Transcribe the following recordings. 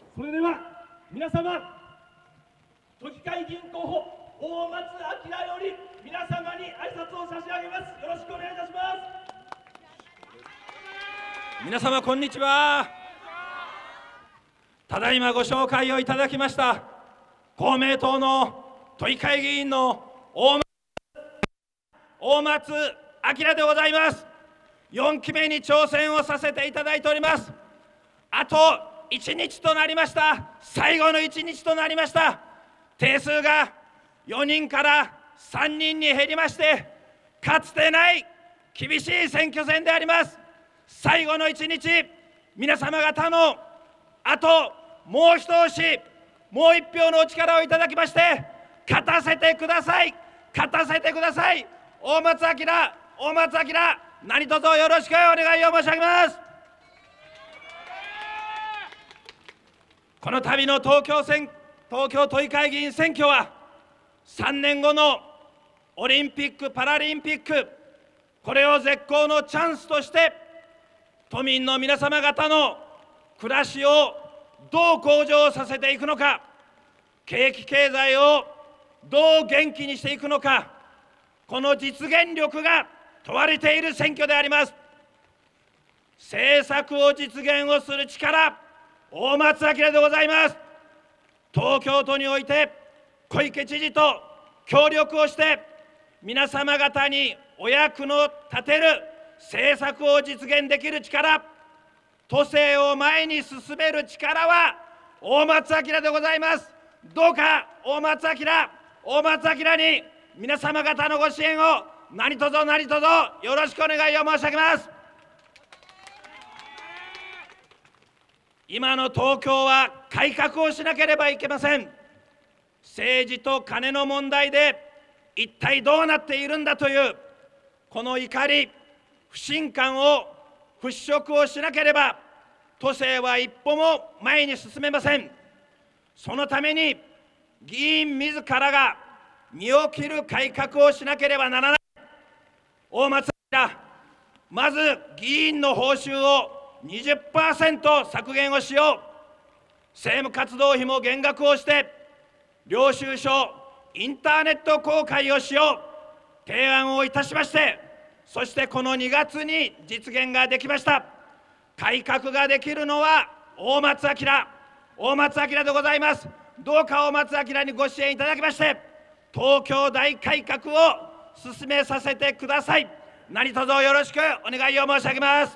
それでは皆様、都議会議員候補大松明より皆様に挨拶を差し上げます。よろしくお願いいたします。 皆様こんにちは。ただいまご紹介をいただきました公明党の都議会議員の大松明でございます。4期目に挑戦をさせていただいております。あと1日となりました。最後の1日となりました。定数が4人から3人に減りまして、かつてない厳しい選挙戦であります。最後の1日、皆様方のあともう一押し、もう一票のお力をいただきまして、勝たせてください、勝たせてください。大松明、何卒よろしくお願いを申し上げます。この度の東京都議会議員選挙は、3年後のオリンピック・パラリンピック、これを絶好のチャンスとして、都民の皆様方の暮らしをどう向上させていくのか、景気経済をどう元気にしていくのか、この実現力が問われている選挙であります。政策を実現をする力、大松明でございます。東京都において小池知事と協力をして、皆様方にお役の立てる政策を実現できる力、都政を前に進める力は大松明でございます。どうか大松明に皆様方のご支援を何卒よろしくお願いを申し上げます。今の東京は改革をしなければいけません。政治とカネの問題で一体どうなっているんだというこの怒り、不信感を払拭をしなければ都政は一歩も前に進めません。そのために議員自らが身を切る改革をしなければならない。大松明、まず議員の報酬を20% 削減をしよう。政務活動費も減額をして、領収書、インターネット公開をしよう。提案をいたしまして、そしてこの2月に実現ができました。改革ができるのは大松明でございます。どうか大松明にご支援いただきまして、東京大改革を進めさせてください。何卒よろしくお願いを申し上げます。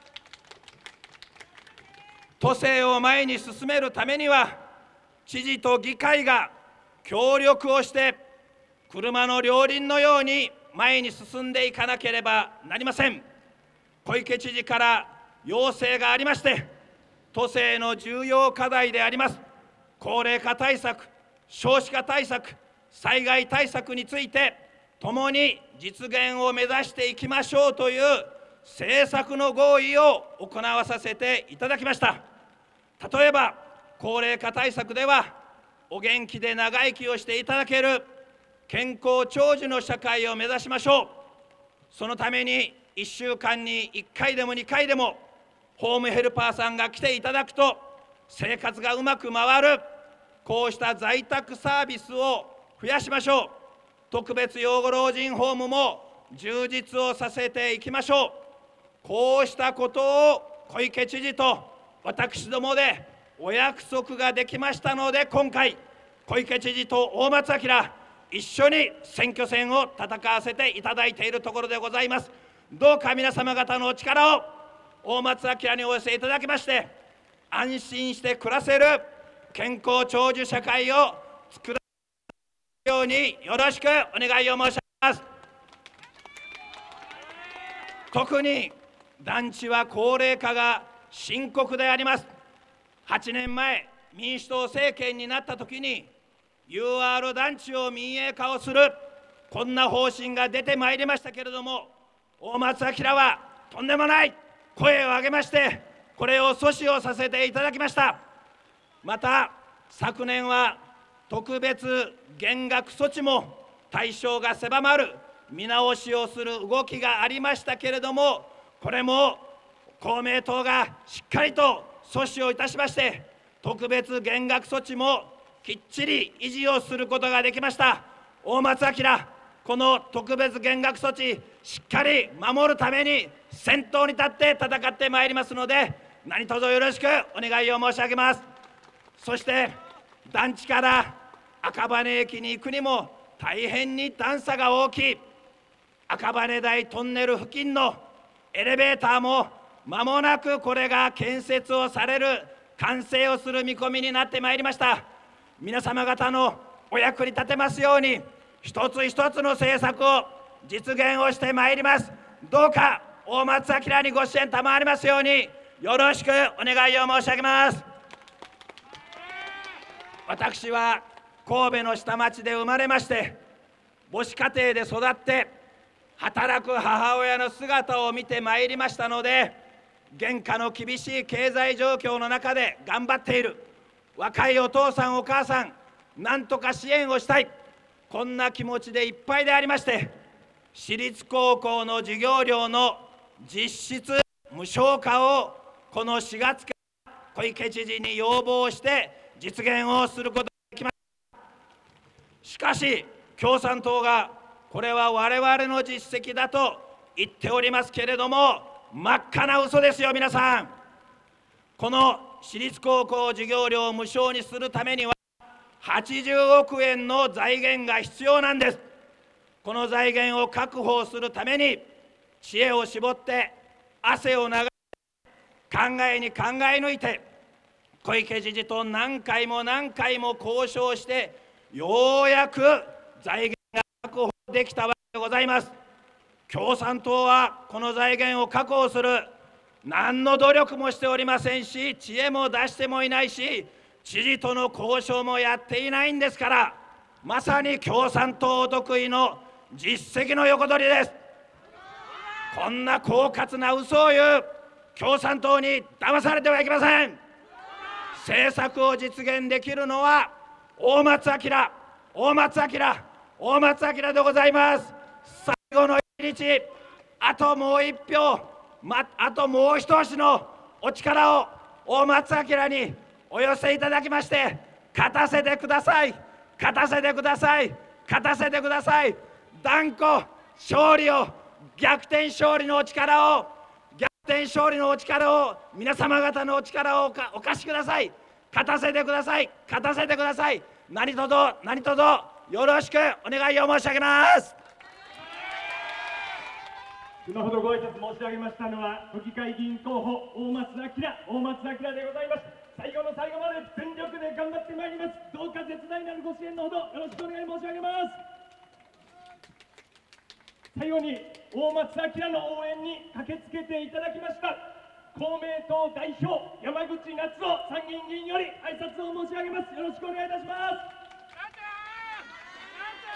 都政を前に進めるためには、知事と議会が協力をして、車の両輪のように前に進んでいかなければなりません。小池知事から要請がありまして、都政の重要課題であります高齢化対策、少子化対策、災害対策について、共に実現を目指していきましょうという政策の合意を行わさせていただきました。例えば、高齢化対策では、お元気で長生きをしていただける健康長寿の社会を目指しましょう。そのために1週間に1回でも2回でもホームヘルパーさんが来ていただくと生活がうまく回る、こうした在宅サービスを増やしましょう。特別養護老人ホームも充実をさせていきましょう。こうしたことを小池知事と私どもでお約束ができましたので、今回小池知事と大松明一緒に選挙戦を戦わせていただいているところでございます。どうか皆様方のお力を大松明にお寄せいただきまして、安心して暮らせる健康長寿社会を作らせるようによろしくお願いを申し上げます。特に団地は高齢化が深刻であります。8年前、民主党政権になったときに、UR 団地を民営化をする、こんな方針が出てまいりましたけれども、大松明はとんでもない声を上げまして、これを阻止をさせていただきました。また、昨年は特別減額措置も対象が狭まる見直しをする動きがありましたけれども、これも公明党がしっかりと阻止をいたしまして、 特別減額措置もきっちり維持をすることができました。大松明、この特別減額措置、しっかり守るために先頭に立って戦ってまいりますので、何卒よろしくお願いを申し上げます。そして団地から赤羽駅に行くにも大変に段差が大きい、赤羽台トンネル付近のエレベーターも間もなくこれが建設をされる、完成をする見込みになってまいりました。皆様方のお役に立てますように、一つ一つの政策を実現をしてまいります。どうか大松明にご支援賜りますように、よろしくお願いを申し上げます。私は神戸の下町で生まれまして、母子家庭で育って働く母親の姿を見てまいりましたので、現下の厳しい経済状況の中で頑張っている若いお父さんお母さん、なんとか支援をしたい、こんな気持ちでいっぱいでありまして、私立高校の授業料の実質無償化をこの4月から小池知事に要望して実現をすることができました。しかし共産党がこれは我々の実績だと言っておりますけれども、真っ赤な嘘ですよ。皆さん、この私立高校授業料を無償にするためには80億円の財源が必要なんです。この財源を確保するために知恵を絞って汗を流して考えに考え抜いて、小池知事と何回も何回も交渉して、ようやく財源が確保できたわけでございます。共産党はこの財源を確保する何の努力もしておりませんし、知恵も出してもいないし、知事との交渉もやっていないんですから、まさに共産党得意の実績の横取りです。こんな狡猾な嘘を言う共産党に騙されてはいけません。政策を実現できるのは大松明でございます。最後の一日、あともう一票、あともう一押しのお力を大松明にお寄せいただきまして、勝たせてください、勝たせてください、勝たせてください。断固勝利を、逆転勝利のお力を、皆様方のお力をお貸しください。勝たせてください、勝たせてください。何卒よろしくお願いを申し上げます。 今ほどご挨拶申し上げましたのは、都議会議員候補大松明でございます。最後の最後まで全力で頑張ってまいります。どうか絶大なるご支援のほどよろしくお願い申し上げます。最後に大松明の応援に駆けつけていただきました公明党代表山口那津男参議院議員より挨拶を申し上げます。よろしくお願いいたします。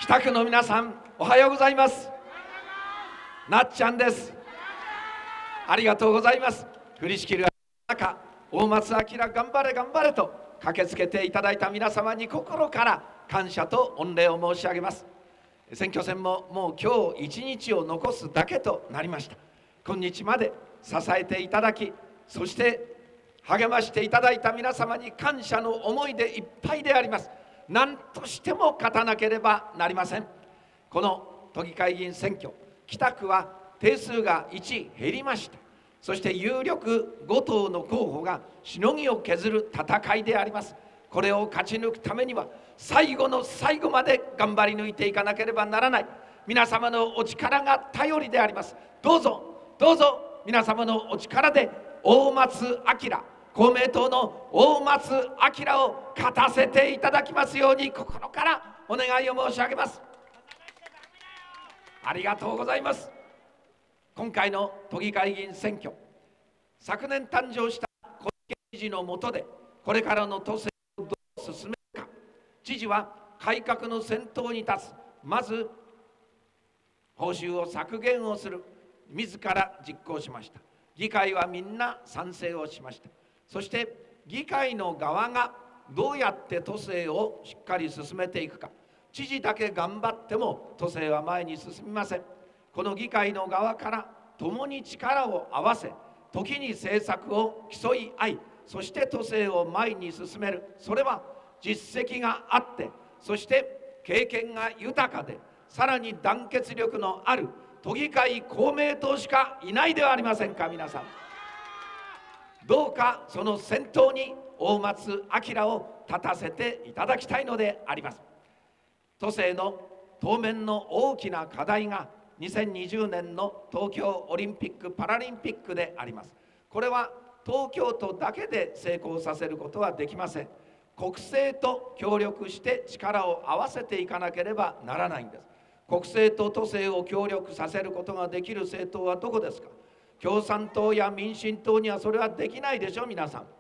北区の皆さん、おはようございます。なっちゃんです。ありがとうございます。降りしきる中、大松明頑張れ頑張れと駆けつけていただいた皆様に心から感謝と御礼を申し上げます。選挙戦ももう今日一日を残すだけとなりました。今日まで支えていただき、そして励ましていただいた皆様に感謝の思いでいっぱいであります。何としても勝たなければなりません。この都議会議員選挙、北区は定数が1減りました。そして有力5党の候補がしのぎを削る戦いであります。これを勝ち抜くためには最後の最後まで頑張り抜いていかなければならない。皆様のお力が頼りであります。どうぞ皆様のお力で大松明、公明党の大松明を勝たせていただきますように心からお願いを申し上げます。ありがとうございます。今回の都議会議員選挙、昨年誕生した小池知事の下でこれからの都政をどう進めるか、知事は改革の先頭に立つ。まず報酬を削減をする、自ら実行しました。議会はみんな賛成をしました。そして議会の側がどうやって都政をしっかり進めていくか。知事だけ頑張っても都政は前に進みません。この議会の側から共に力を合わせ、時に政策を競い合い、 そして都政を前に進める。それは実績があって、そして経験が豊かで、さらに団結力のある都議会公明党しかいないではありませんか。皆さん、どうかその先頭に大松明を立たせていただきたいのであります。都政の当面の大きな課題が2020年の東京オリンピック・パラリンピックであります。これは東京都だけで成功させることはできません。国政と協力して力を合わせていかなければならないんです。国政と都政を協力させることができる政党はどこですか。共産党や民進党にはそれはできないでしょ、皆さん。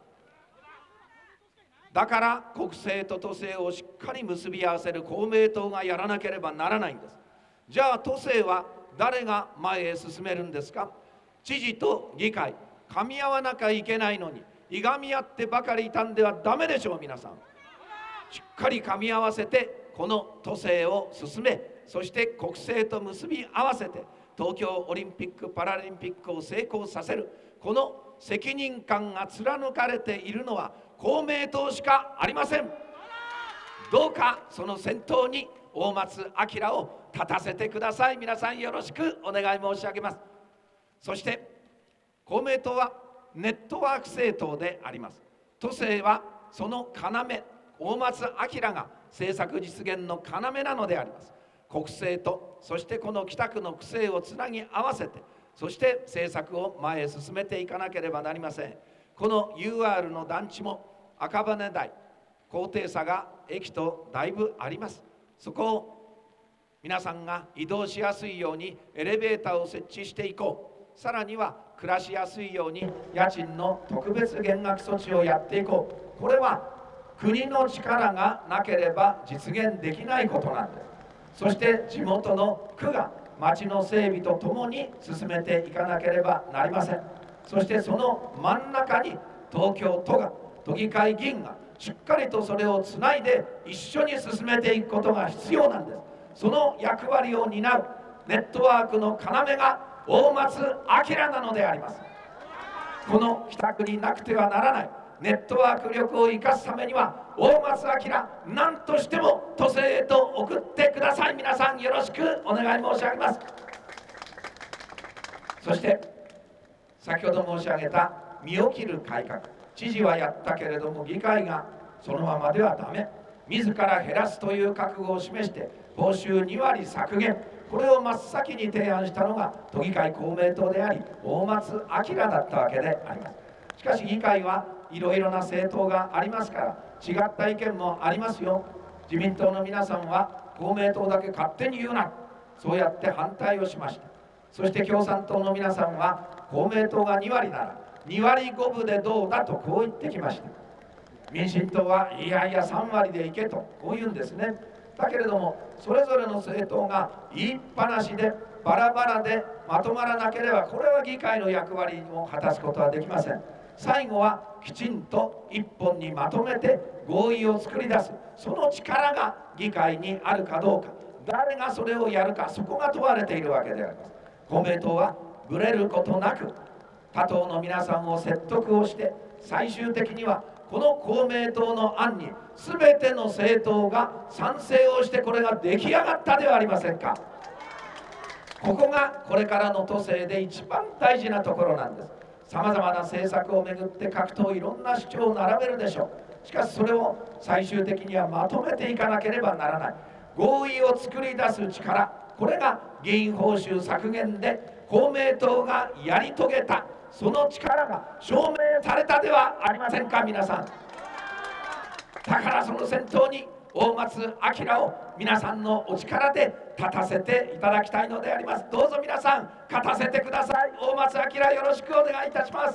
だから国政と都政をしっかり結び合わせる公明党がやらなければならないんです。じゃあ都政は誰が前へ進めるんですか。知事と議会、噛み合わなきゃいけないのに、いがみ合ってばかりいたんではダメでしょう。皆さん、しっかり噛み合わせてこの都政を進め、そして国政と結び合わせて東京オリンピック・パラリンピックを成功させる、この責任感が貫かれているのは公明党しかありません。どうかその先頭に大松明を立たせてください。皆さんよろしくお願い申し上げます。そして公明党はネットワーク政党であります。都政はその要、大松明が政策実現の要なのであります。国政とそしてこの北区の区政をつなぎ合わせて、そして政策を前へ進めていかなければなりません。この UR の団地も赤羽台、高低差が駅とだいぶあります。そこを皆さんが移動しやすいようにエレベーターを設置していこう。さらには暮らしやすいように家賃の特別減額措置をやっていこう。これは国の力がなければ実現できないことなんです。そして地元の区が町の整備とともに進めていかなければなりません。そしてその真ん中に東京都が、都議会議員がしっかりとそれをつないで一緒に進めていくことが必要なんです。その役割を担うネットワークの要が大松明なのであります。この北区になくてはならないネットワーク力を生かすためには、大松明何としても都政へと送ってください。皆さんよろしくお願い申し上げます。そして先ほど申し上げた身を切る改革、知事はやったけれども議会がそのままではダメ、自ら減らすという覚悟を示して報酬2割削減、これを真っ先に提案したのが都議会公明党であり大松明だったわけであります。しかし議会はいろいろな政党がありますから、違った意見もありますよ。自民党の皆さんは公明党だけ勝手に言うな、そうやって反対をしました。そして共産党の皆さんは公明党が2割なら2割5分でどうだとこう言ってきました。民進党はいやいや3割でいけとこう言うんですね。だけれどもそれぞれの政党が言いっぱなしでバラバラでまとまらなければ、これは議会の役割を果たすことはできません。最後はきちんと一本にまとめて合意を作り出す、その力が議会にあるかどうか、誰がそれをやるか、そこが問われているわけであります。公明党はぶれることなく他党の皆さんを説得をして、最終的にはこの公明党の案に全ての政党が賛成をして、これが出来上がったではありませんか。ここがこれからの都政で一番大事なところなんです。さまざまな政策をめぐって各党いろんな主張を並べるでしょう。しかしそれを最終的にはまとめていかなければならない。合意を作り出す力、これが議員報酬削減で公明党がやり遂げた、その力が証明されたではありませんか。皆さん、だからその先頭に大松明を皆さんのお力で立たせていただきたいのであります。どうぞ皆さん勝たせてください。大松明よろしくお願いいたします。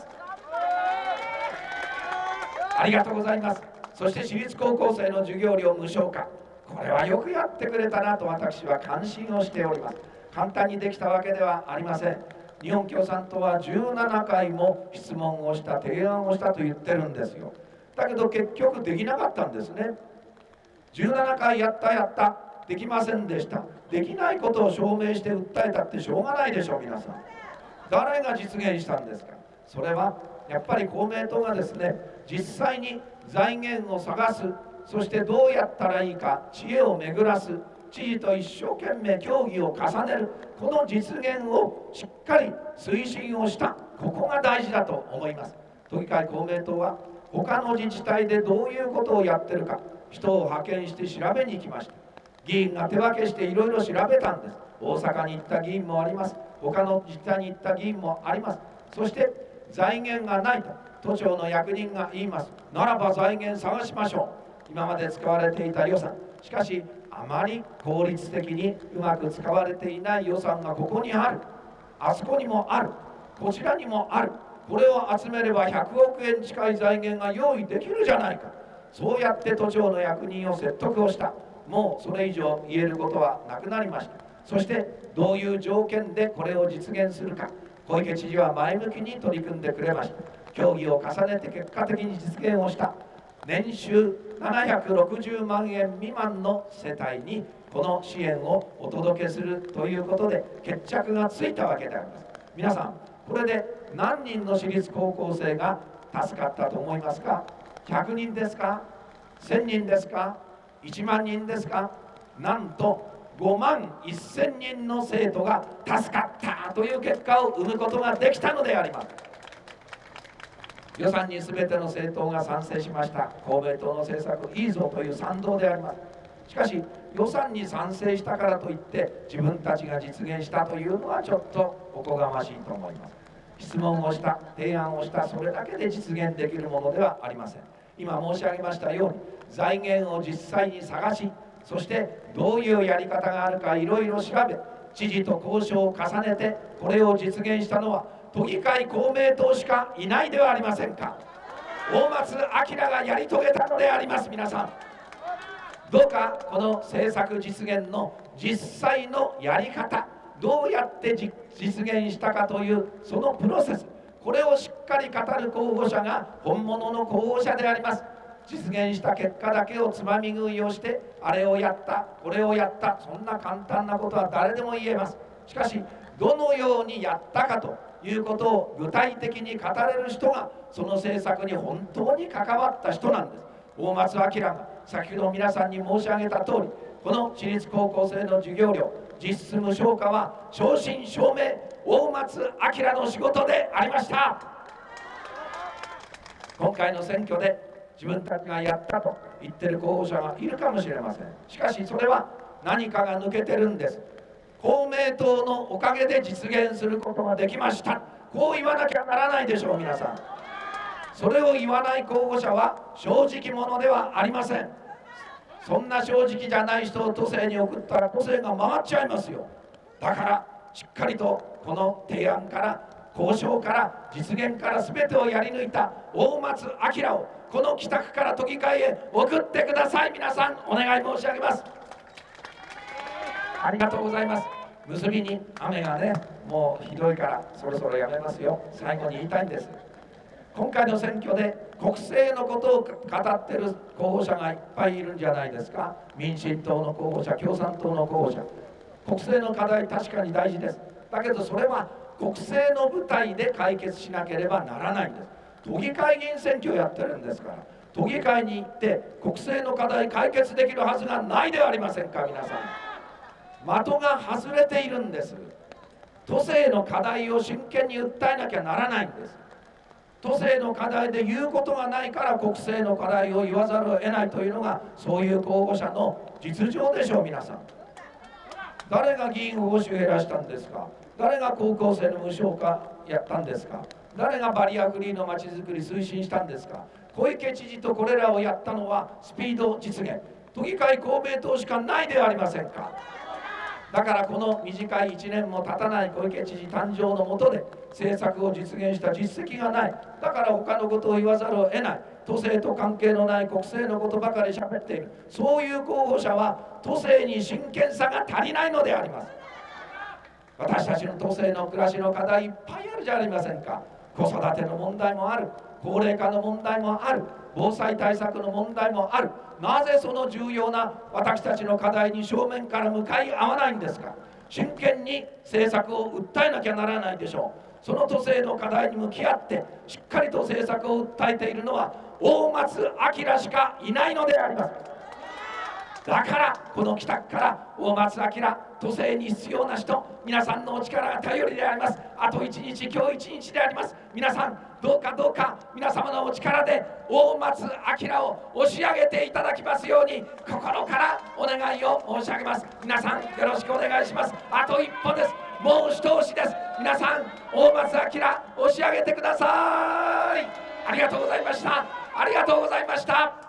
ありがとうございます。そして私立高校生の授業料無償化、これはよくやってくれたなと私は感心をしております。簡単にできたわけではありません。日本共産党は17回も質問をした、提案をしたと言ってるんですよ。だけど結局できなかったんですね。17回やったできませんでした。できないことを証明して訴えたってしょうがないでしょう。皆さん、誰が実現したんですか。それはやっぱり公明党がですね、 実際に財源を探す、そしてどうやったらいいか知恵を巡らす、知事と一生懸命協議を重ねる、この実現をしっかり推進をした、ここが大事だと思います。都議会公明党は他の自治体でどういうことをやってるか、人を派遣して調べに行きました。議員が手分けしていろいろ調べたんです。大阪に行った議員もあります。他の自治体に行った議員もあります。そして財源がないと都庁の役人が言います。ならば財源探しましょう。今まで使われていた予算、しかしあまり効率的にうまく使われていない予算がここにある、あそこにもある、こちらにもある、これを集めれば100億円近い財源が用意できるじゃないか。そうやって都庁の役人を説得をした。もうそれ以上言えることはなくなりました。そしてどういう条件でこれを実現するか、小池知事は前向きに取り組んでくれました。協議を重ねて結果的に実現をした。年収760万円未満の世帯にこの支援をお届けするということで決着がついたわけであります。皆さん、これで何人の私立高校生が助かったと思いますか。100人ですか、1000人ですか、1万人ですか。なんと5万1000人の生徒が助かったという結果を生むことができたのであります。予算に全ての政党が賛成しました。公明党の政策いいぞという賛同であります。しかし予算に賛成したからといって自分たちが実現したというのはちょっとおこがましいと思います。質問をした、提案をした、それだけで実現できるものではありません。今申し上げましたように財源を実際に探し、そしてどういうやり方があるかいろいろ調べ、知事と交渉を重ねてこれを実現したのは都議会公明党しかいないではありませんか。大松明がやり遂げたのであります。皆さん、どうかこの政策実現の実際のやり方、どうやって実現したかというそのプロセス、これをしっかり語る候補者が本物の候補者であります。実現した結果だけをつまみ食いをして、あれをやったこれをやった、そんな簡単なことは誰でも言えます。しかしどのようにやったかということを具体的に語れる人がその政策に本当に関わった人なんです。大松明が先ほど皆さんに申し上げた通り、この私立高校生の授業料実質無償化は正真正銘大松明の仕事でありました。今回の選挙で自分たちがやったと言ってる候補者がいるかもしれません。しかしそれは何かが抜けてるんです。公明党のおかげで実現することができました、こう言わなきゃならないでしょう。皆さん、それを言わない候補者は正直者ではありません。そんな正直じゃない人を都政に送ったら都政が回っちゃいますよ。だからしっかりとこの提案から交渉から実現から全てをやり抜いた大松明をこの北区から都議会へ送ってください。皆さんお願い申し上げます。ありがとうございます。結びに雨がねもうひどいからそろそろやめますよ。最後に言いたいんです。今回の選挙で国政のことを語ってる候補者がいっぱいいるんじゃないですか。民進党の候補者、共産党の候補者、国政の課題確かに大事です。だけどそれは国政の舞台で解決しなければならないんです。都議会議員選挙をやってるんですから、都議会に行って国政の課題解決できるはずがないではありませんか。皆さん、的が外れているんです。都政の課題を真剣に訴えなきゃならないんです。都政の課題で言うことがないから国政の課題を言わざるを得ないというのがそういう候補者の実情でしょう。皆さん、誰が議員報酬を減らしたんですか。誰が高校生の無償化やったんですか。誰がバリアフリーのまちづくり推進したんですか。小池知事とこれらをやったのはスピード実現、都議会公明党しかないではありませんか。だからこの短い1年も経たない小池知事誕生の下で政策を実現した実績がない。だから他のことを言わざるを得ない。都政と関係のない国政のことばかり喋っている、そういう候補者は都政に真剣さが足りないのであります。私たちの都政の暮らしの課題いっぱいあるじゃありませんか。子育ての問題もある、高齢化の問題もある、防災対策の問題もある。なぜその重要な私たちの課題に正面から向かい合わないんですか。真剣に政策を訴えなきゃならないでしょう。その都政の課題に向き合ってしっかりと政策を訴えているのは大松明しかいないのであります。だからこの北区から大松明都政に必要な人、皆さんのお力が頼りであります。あと1日、今日1日であります。皆さんどうか皆様のお力で大松明を押し上げていただきますように心からお願いを申し上げます。皆さんよろしくお願いします。あと一歩です。もう一押しです。皆さん大松明押し上げてください。ありがとうございました。ありがとうございました。